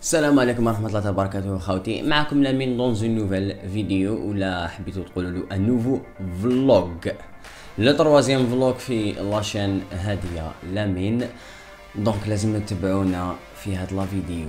السلام عليكم ورحمة الله وبركاته خوتي، معكم لامين دون اون نوفيل فيديو ولا حبيتو تقولوا له ان نوفو فلوغ، لو تروازيام فلوغ في لاشين هادية لامين. دونك لازم تتبعونا في هاد لا فيديو.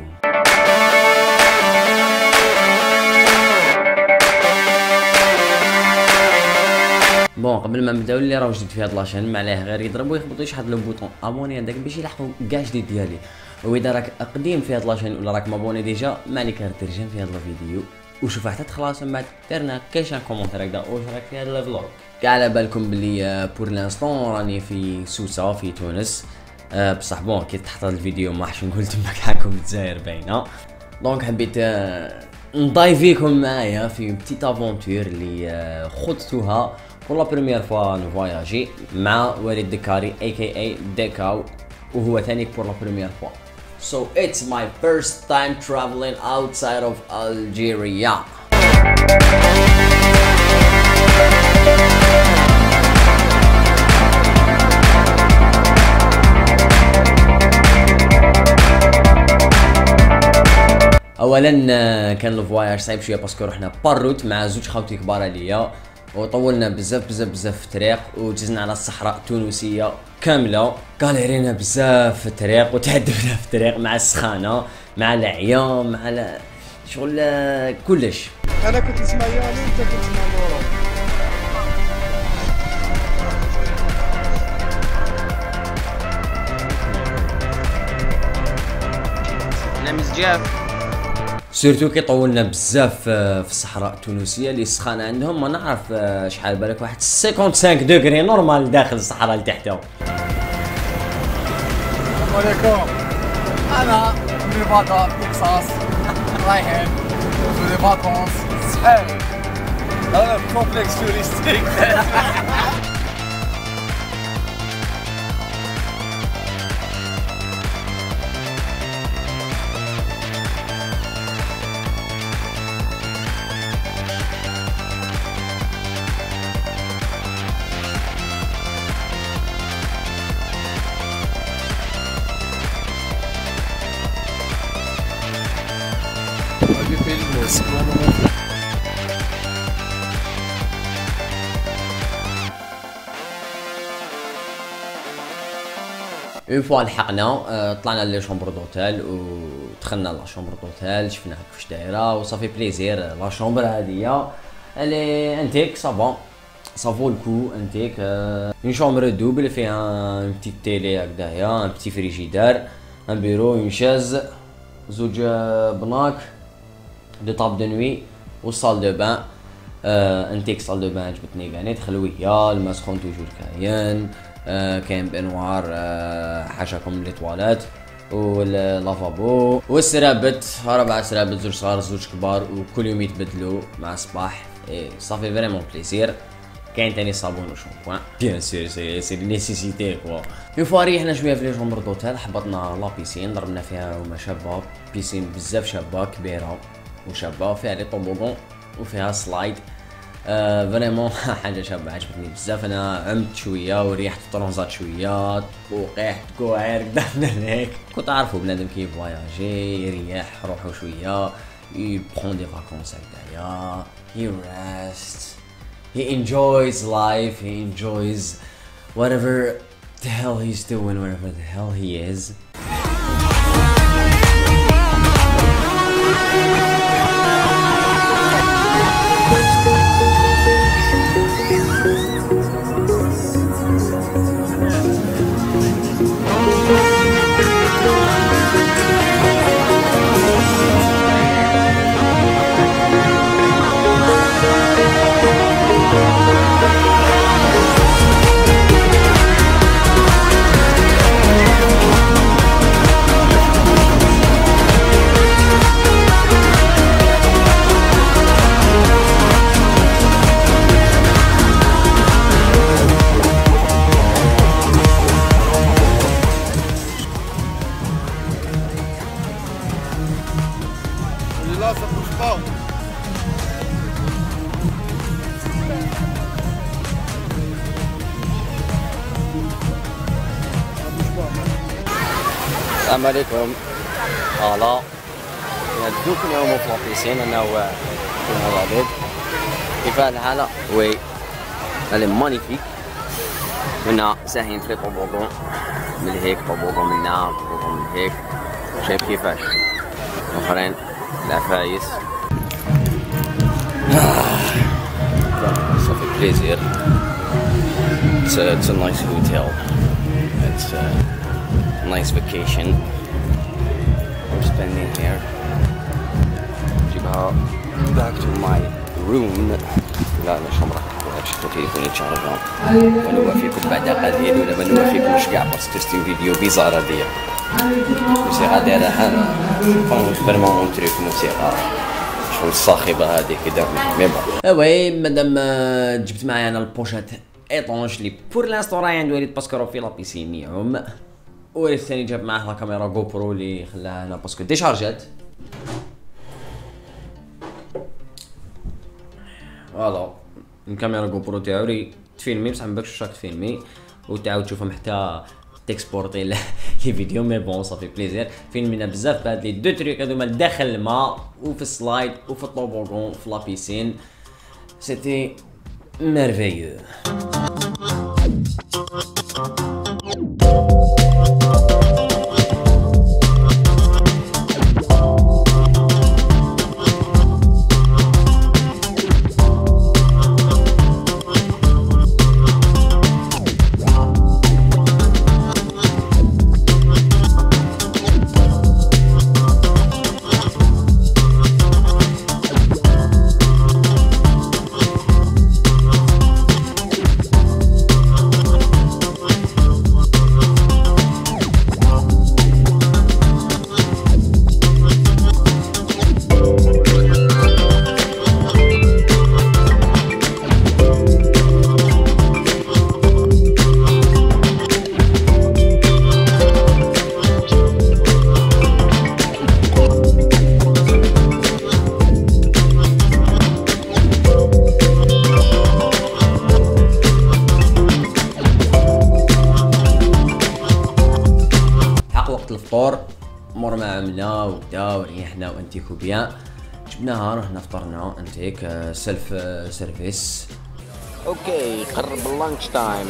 بون قبل ما نبداو اللي راهو جديد في هاد لاشين ما عليه غير يضرب ويخبط يشحط لو بوطون ابوني هذاك باش يلحقوا كاع جديد ديالي. واذا راك قديم في هاد لاشين ولا راك مابوني ديجا ما عليك غير ترجم في هاد الفيديو وشوف حتى تخلص من بعد درنا كاش كومونتير هكذا واش راك في هاد الفلوغ. كاع على بالكم بلي بور لانستون راني في سوسه في تونس، بصح بون كي تحط هاد الفيديو ما راحش نقول تما كاعكم الجزائر باينه. دونك حبيت نضايفيكم معايا في بتيت افونتور اللي خضتوها pour la première fois نفواياجي مع وليد دكاري aka ديكاو، وهو ثاني pour la première fois. So it's my first time traveling outside of Algeria. اولا كان الفواياج صعيب شويه باسكو رحنا باروت مع زوج خاوتي كبار عليا وطولنا بزاف في الطريق وجزنا على الصحراء التونسيه كامله، كاليرينا بزاف في الطريق وتعذبنا في الطريق مع السخانه مع العيا مع شغل كلش. انا كنت نسمع يالي وانت كنت تسمع نورا. انا مزجاف سيرتو كي طولنا بزاف في الصحراء التونسيه اللي السخانه عندهم ما نعرف شحال بالك واحد 55 دوغري نورمال داخل الصحراء لتحتها. السلام عليكم، انا من باطا تكساس رايحين في لي فاكونس صحيح. انا في كومبلكس توريستيك. اون فوا لحقنا طلعنا لي شومبر دوتيل ودخلنا لا شومبر دوتيل شفنا كيفاش دايره وصافي بليزير. لا شومبر هادية الي انتيك صافون صافو الكو انتيك، اون شومبر دوبل فيها ان بتيت تيلي هكدايا، ان بتي فريجيدار، ان بيرو، اون شاز، زوج بناك، دو طاب دو نوي وصال دو بان. انتيك صال دو بان عجبتني كاع نيت خلويه، الماء سخون توجور كاين، كاين بانوار حاشاكم لي تواليت واللافابو والسرابت 4 سرابت، زوج صغار زوج كبار وكل يوم يتبدلوا مع الصباح. صافي فريمون بليزير. كاين تاني صابون وشامبوان بيان سور سي نيسيسيتي كوا. اون فوا ريحنا شويه في لي شومبر دوتيل حبطنا لا بيسين ضربنا فيها هما شابه، بيسين بزاف شابه كبيره وشابه فيها لي طوبوغون وفيها سلايد. فريمون حاجه شابه عجبتني بزاف. انا عمت شويه وريحت الطرونزات شويه وقيحت كوعير قدامنا هناك. كنت عارفو بنادم كي فواياجي يريح روحو شويه، يبخون دي فاكونس هكدايا، he rests, he enjoys life, he enjoys whatever the hell he's doing, wherever the hell he is. السلام عليكم. فوالا دوك نعومو في لابيسين انا هو كنا العبيد. كيف الحالة؟ وي elle est magnifique. هنا ساهين في طوبوغون من هيك، طوبوغون من هنا، طوبوغون من هيك، شايف كيفاش اخرين العفايس. صافي بليزير. It's a nice hotel. It's a nice vacation we're spending here. نجيبها back to my room. لا شمرة شفتو تليفوني تشارجون. ما نوافيكم بعد قليل ولا ما نوافيكمش كاع باسكو ستي فيديو بيزار هاديا. موسيقى دايرة انا فريمون اون تريك موسيقى شغل الصاخبة هاديك كدا مي بون. وي مادام جبت معايا انا البوشات ايطونج لي بور لانستون راهي عند وليد باسكو راه في لابيسين يعوم. وليد الثاني جاب معاه لا كاميرا جو برو لي خلاها هنا باسكو ديشارجات. فوالا الكاميرا جو برو تاعو لي تفيلمي بصح مباكش راك تفيلمي وتعاود تشوفهم حتى تكسبورتي لي فيديو. مي بون صافي بليزير. فيلمينا بزاف بهاد لي دو تريك هادوما داخل الماء وفي السلايد وفي الطوبوغون في لابيسين. سيتي ميرفيو. الفطور مور ما عملنا وبدا وريحنا وانتيكو بيان جبناها رحنا فطرنا انتيك سيلف سيرفيس. اوكي قرب اللانش تايم.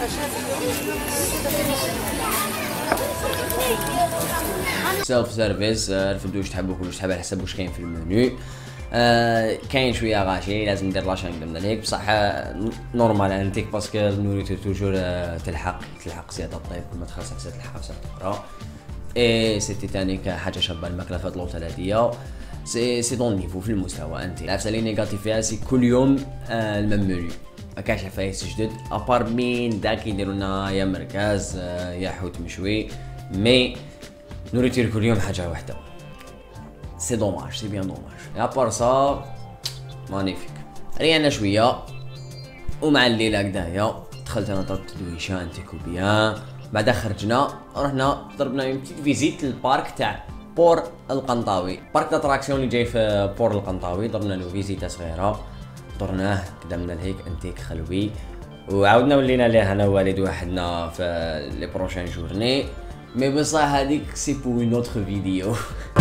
سيلف سيرفيس رفدوا واش تحبوا كلش تحب على حسب واش كاين في المنيو. كاين شويه غاشي لازم ندير لاشين قبل هيك بصح نورمال انتيك باسكو النوريتور توجور تلحق زياده الطيب ما تخلصك زياده الحبسه اخرى. اي سيتي تانيك حاجه شابه الماكله في هاد لوطيل هاديا. سي دون نيفو في المستوى. انت العفسه اللي نيجاتيف فيها سي كل يوم الميم منيو ما كاينش عفايس جدد ابار مين داك يديروا لنا يا مركز يا حوت مشوي. مي نوريتور كل يوم حاجه واحده. سي دوماج سي بيان دوماج. يا بار سا مانيفيك. رينا شويه ومع الليل هكذايا دخلت انا طلبت دويشه انتيكو بيان. بعدا خرجنا رحنا ضربنا يوم بتيت فيزيت للبارك تاع بور القنطاوي. بارك داتراكسيون اللي جاي في بور القنطاوي درنا له فيزيتا صغيره درناه قدامنا لهيك انتيك خلوي وعاودنا ولينا ليه انا ووالد وحدنا في لي بروشين جورني. مي بصح هذيك سي بو اون اوتر فيديو.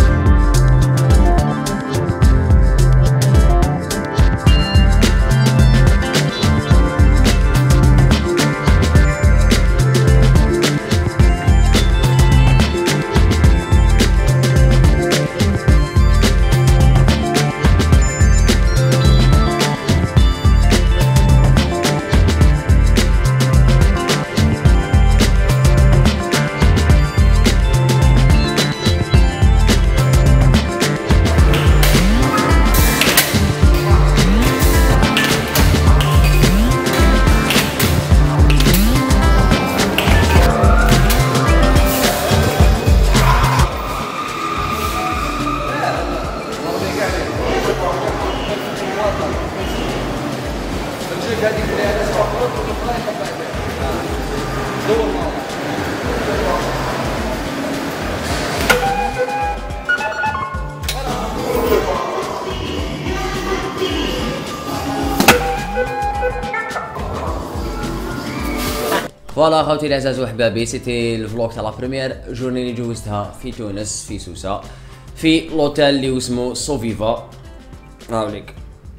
فوالا خوتي العزاز وحبابي سيتي الفلوق تاع لا بروميير جورني اللي جوزتها في تونس في سوسه في لوتيل اللي اسمه سوفيفا. هاوليك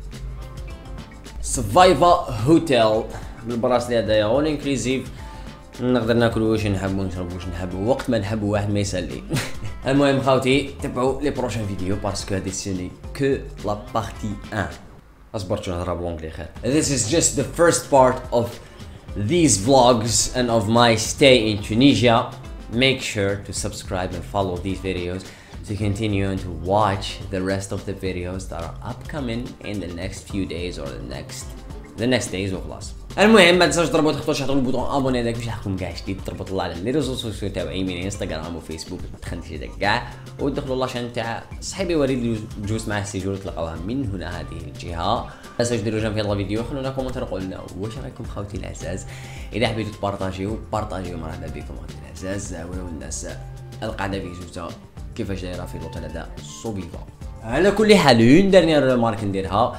سوفيفا هوتيل بالبراسلي هذايا اول انكلوزيف، نقدر ناكل واش نحبو نشرب واش نحبو وقت ما نحبو، واحد ما يسالي. المهم خاوتي تبعوا لي بروشين فيديو باسكو هادي سيني كو لا بارتي 1. اصبرت نهضر بالانجلي خير. This is just the first part of these vlogs and of my stay in Tunisia. Make sure to subscribe and follow these videos to continue and to watch the rest of the videos that are upcoming in the next few days or the next days وخلاص. المهم ما تنساوش تضربوا تحطوا شحطوا البوطون ابوني هذاك باش يلحقكم كاع جديد، تربطوا الله على لي ريزو سوسيو تاعي من انستغرام وفيسبوك ما تخنتيش هذاك كاع، ودخلوا لاشين تاع صاحبي وليد جوز معاه السيجور تلقاوها من هنا هذه الجهه. ما تنساوش ديروا جيم في هذا الفيديو، خلونا كومنتير قولوا لنا واش رايكم خوتي العزاز. اذا حبيتوا تبارطاجيو مرحبا بكم خوتي العزاز. وراو الناس القاعده في جوجا كيفاش دايره في لوطيل هذا سوفيفا. على كل حال اون ديرنيير ريمارك نديرها،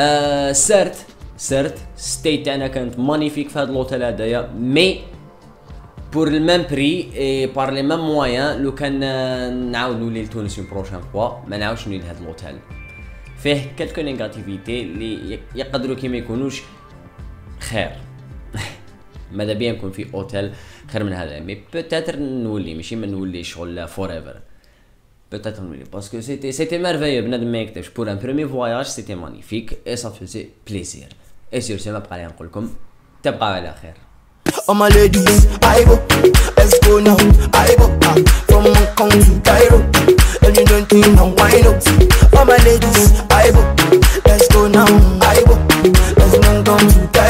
سرت ستيت تاعنا كانت مانيفيك في هذا اللوتيل هذايا، مي بور الميم بري اي بار لي ميم مويان. لو كان نعاودو لي لتونس اون بروشين فوا ما نعاودش نولي لهذا اللوتيل، فيه كالكو نيجاتيفيتي اللي يقدروا كيما يكونوش خير. ماذا بيا نكون في اوتيل خير من هذا، مي بوتيتر نولي ماشي ما نولي شغل فور ايفر، بوتيتر نولي باسكو سيتي ميرفيو. بنادم ما يكتبش بور ان بروميي فواياج سيتي مانيفيك اي سا فيزي بليزير. اي سير سي ما بقى لي نقول لكم تبقى على خير. All my ladies, I go, let's go now, I go, from Hong Kong to Cairo, and you don't think I'm wine up. All my ladies, I go, let's go now, I go, let's Hong Kong to Cairo.